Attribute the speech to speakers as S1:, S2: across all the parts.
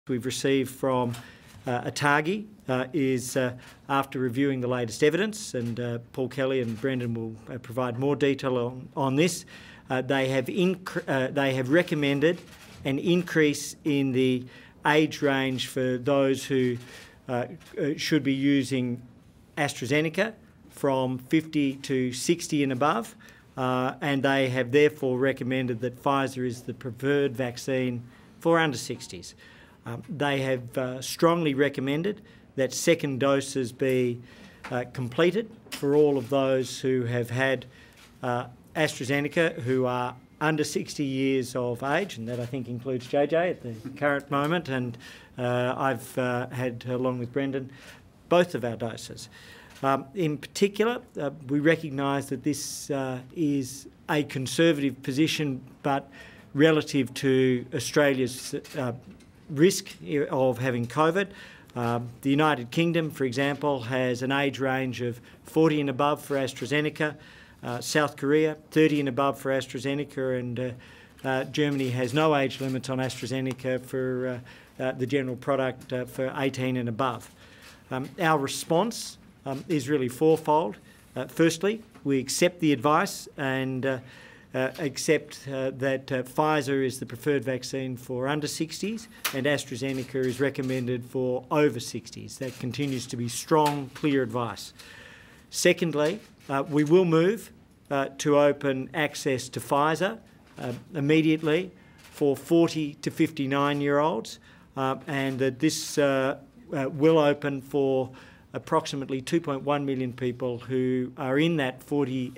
S1: we've received from ATAGI is after reviewing the latest evidence, and Paul Kelly and Brendan will provide more detail on this. They have recommended an increase in the age range for those who should be using AstraZeneca from 50 to 60 and above, and they have therefore recommended that Pfizer is the preferred vaccine for under 60s. They have strongly recommended that second doses be completed for all of those who have had AstraZeneca who are under 60 years of age, and that I think includes JJ at the current moment, and I've had, along with Brendan, both of our doses. In particular, we recognise that this is a conservative position, but relative to Australia's risk of having COVID. The United Kingdom, for example, has an age range of 40 and above for AstraZeneca, South Korea 30 and above for AstraZeneca, and Germany has no age limits on AstraZeneca for the general product for 18 and above. Our response is really fourfold. Firstly, we accept the advice and accept that Pfizer is the preferred vaccine for under 60s and AstraZeneca is recommended for over 60s. That continues to be strong, clear advice. Secondly, we will move to open access to Pfizer immediately for 40 to 59-year-olds, and that this will open for approximately 2.1 million people who are in that 50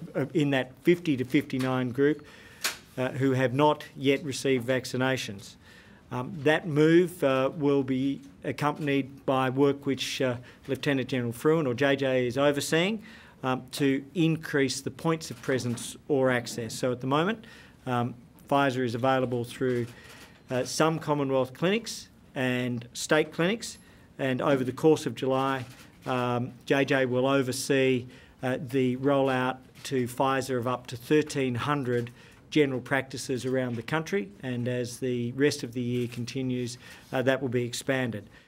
S1: to 59 group who have not yet received vaccinations. That move will be accompanied by work which Lieutenant General Fruin, or JJ, is overseeing to increase the points of presence or access. So at the moment, Pfizer is available through some Commonwealth clinics and state clinics, and over the course of July, JJ will oversee the rollout to Pfizer of up to 1,300 general practices around the country, and as the rest of the year continues, that will be expanded.